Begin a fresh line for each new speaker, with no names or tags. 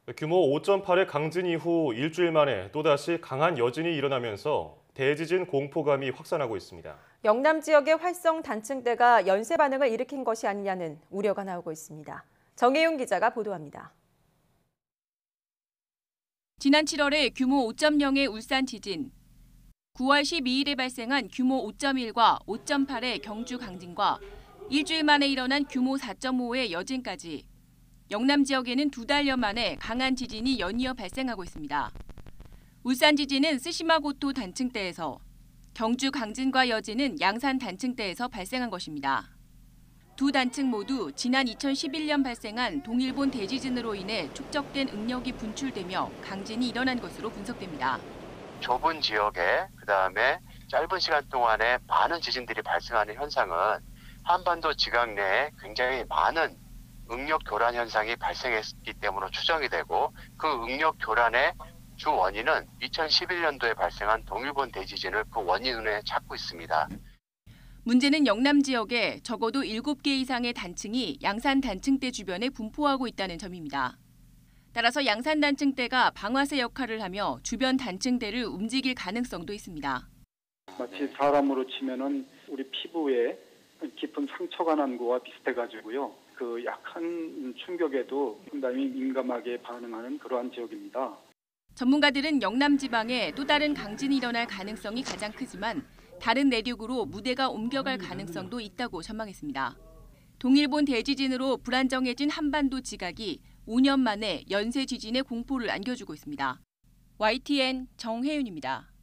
규모 5.8의 강진 이후 일주일 만에 또다시 강한 여진이 일어나면서 대지진 공포감이 확산하고 있습니다.
영남 지역의 활성 단층대가 연쇄 반응을 일으킨 것이 아니냐는 우려가 나오고 있습니다. 정혜윤 기자가 보도합니다.
지난 7월에 규모 5.0의 울산 지진, 9월 12일에 발생한 규모 5.1과 5.8의 경주 강진과 일주일 만에 일어난 규모 4.5의 여진까지 영남 지역에는 2달여 만에 강한 지진이 연이어 발생하고 있습니다. 울산 지진은 스시마고토 단층대에서, 경주 강진과 여진은 양산 단층대에서 발생한 것입니다. 두 단층 모두 지난 2011년 발생한 동일본 대지진으로 인해 축적된 응력이 분출되며 강진이 일어난 것으로 분석됩니다.
좁은 지역에 그다음에 짧은 시간 동안에 많은 지진들이 발생하는 현상은 한반도 지각 내에 굉장히 많은 응력 교란 현상이 발생했기 때문에 추정이 되고, 그 응력 교란의 주 원인은 2011년도에 발생한 동일본 대지진을 그 원인으로 찾고 있습니다.
문제는 영남 지역에 적어도 7개 이상의 단층이 양산 단층대 주변에 분포하고 있다는 점입니다. 따라서 양산 단층대가 방아쇠 역할을 하며 주변 단층대를 움직일 가능성도 있습니다.
마치 사람으로 치면은 우리 피부에 깊은 상처가 난 거와 비슷해가지고요. 그 약한 충격에도 상당히 민감하게 반응하는 그러한 지역입니다.
전문가들은 영남 지방에 또 다른 강진이 일어날 가능성이 가장 크지만 다른 내륙으로 무대가 옮겨갈 가능성도 있다고 전망했습니다. 동일본 대지진으로 불안정해진 한반도 지각이 5년 만에 연쇄 지진의 공포를 안겨주고 있습니다. YTN 정혜윤입니다.